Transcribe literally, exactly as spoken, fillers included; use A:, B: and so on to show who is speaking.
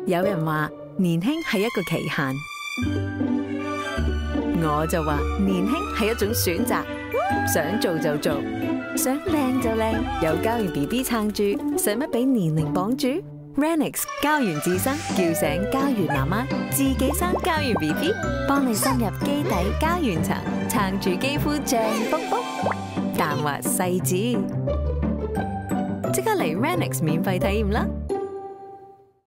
A: 有人話年輕係一個期限，我就話年輕係一種選擇，想做就做，想靚就靚，有膠原 B B 撐住，使乜俾年齡綁住 ？Renix 膠原自生，叫醒膠原媽媽，自己生膠原 B B， 幫你深入基底膠原層，撐住肌膚脹卜卜，彈滑細緻，即刻嚟 Renix 免費體驗啦！